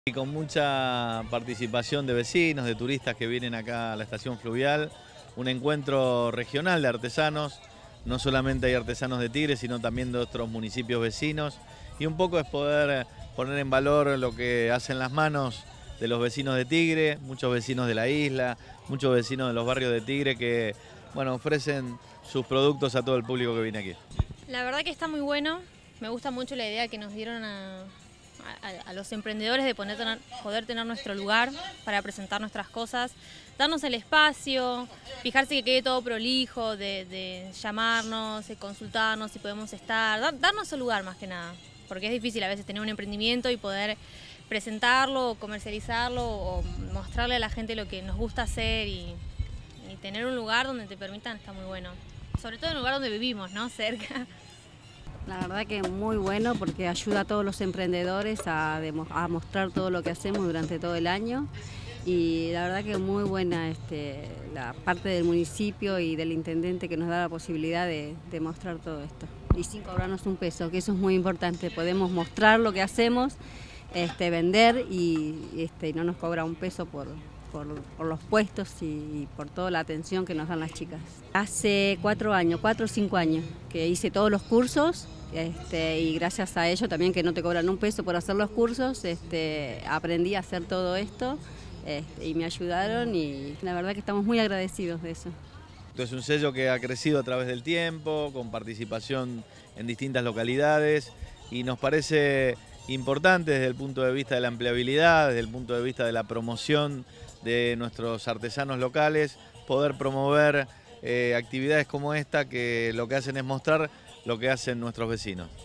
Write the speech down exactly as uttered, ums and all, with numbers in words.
Y con mucha participación de vecinos, de turistas que vienen acá a la estación fluvial, un encuentro regional de artesanos, no solamente hay artesanos de Tigre, sino también de otros municipios vecinos, y un poco es poder poner en valor lo que hacen las manos de los vecinos de Tigre, muchos vecinos de la isla, muchos vecinos de los barrios de Tigre que, bueno, ofrecen sus productos a todo el público que viene aquí. La verdad que está muy bueno, me gusta mucho la idea que nos dieron a... A, a los emprendedores de poder tener, poder tener nuestro lugar para presentar nuestras cosas, darnos el espacio, fijarse que quede todo prolijo, de, de llamarnos, de consultarnos si podemos estar, dar, darnos el lugar más que nada, porque es difícil a veces tener un emprendimiento y poder presentarlo, comercializarlo o mostrarle a la gente lo que nos gusta hacer y, y tener un lugar donde te permitan está muy bueno, sobre todo en el lugar donde vivimos, ¿no? Cerca. La verdad que muy bueno porque ayuda a todos los emprendedores a, a mostrar todo lo que hacemos durante todo el año y la verdad que muy buena este, la parte del municipio y del intendente que nos da la posibilidad de, de mostrar todo esto y sin cobrarnos un peso, que eso es muy importante, podemos mostrar lo que hacemos, este, vender y, este, y no nos cobra un peso por, por, por los puestos y, y por toda la atención que nos dan las chicas. Hace cuatro años, cuatro o cinco años que hice todos los cursos. Este, y gracias a ello también que no te cobran un peso por hacer los cursos, este, aprendí a hacer todo esto este, y me ayudaron y la verdad que estamos muy agradecidos de eso. Esto es un sello que ha crecido a través del tiempo, con participación en distintas localidades y nos parece importante desde el punto de vista de la empleabilidad, desde el punto de vista de la promoción de nuestros artesanos locales, poder promover eh, actividades como esta que lo que hacen es mostrar lo que hacen nuestros vecinos.